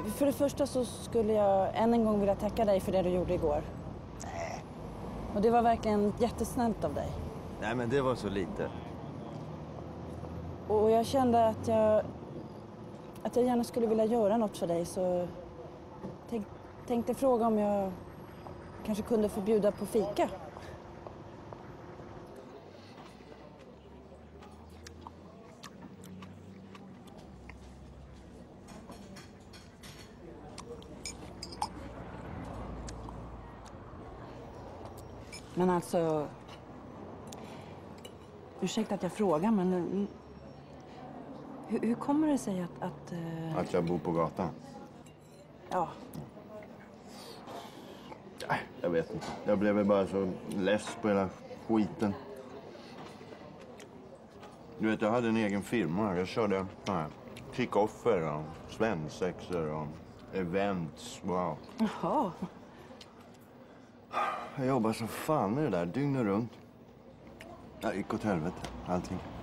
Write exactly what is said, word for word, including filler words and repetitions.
För det första så skulle jag än en gång vilja tacka dig för det du gjorde igår. Nej. Och det var verkligen jättesnällt av dig. Nej, men det var så lite. Och jag kände att jag, att jag gärna skulle vilja göra något för dig, så tänk, tänkte fråga om jag kanske kunde få bjuda på fika. Men alltså, ursäkta att jag frågar, men hur, hur kommer det sig att... Att, uh... att jag bor på gatan? Ja. Nej, jag vet inte. Jag blev väl bara så less på hela skiten. Du vet, jag hade en egen firma. Jag körde nej, kick-offer och svensexor och events. Wow. Jaha. Jag jobbar så fan med det där dygnet runt. Jag gick åt helvete, allting.